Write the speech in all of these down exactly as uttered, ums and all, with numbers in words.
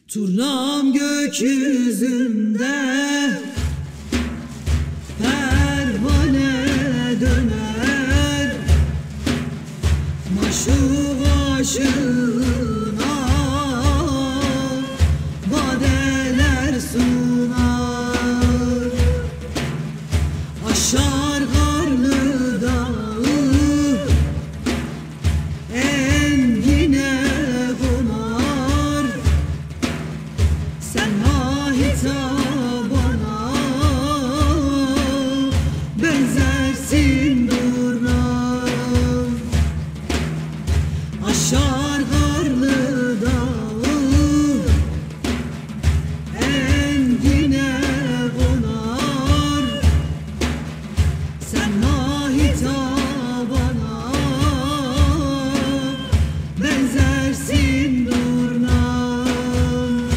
Turnam gökyüzünde pervane döner, maşuk aşığına vadeler sunar. Aşar karlı dağı engine konar, sen hitabana benzersin durnam. Aşar karlı dağı engine konar, sen hitabana benzersin durnam.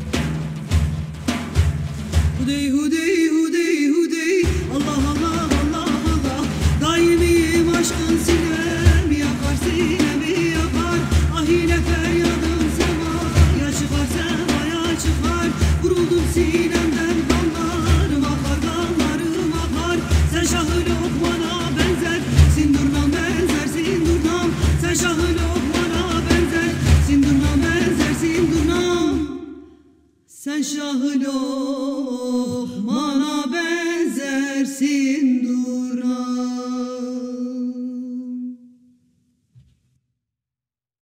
Hudey hudey hudey hudey, Allah Allah Allah Allah, daimiyim aşkın sinem yakar, sinemi yakar. Ah yine feryadım semaya çıkar, semaya çıkar. Vuruldum sinemden kanlarım akar, kanlarım akar. Sen Şah-ı Lokman'a benzersin durnam, benzersin durnam. Sen Şah-ı Lokman'a benzersin durnam, benzersin durnam. Sen Şah-ı Lokman'a benzersin durnam.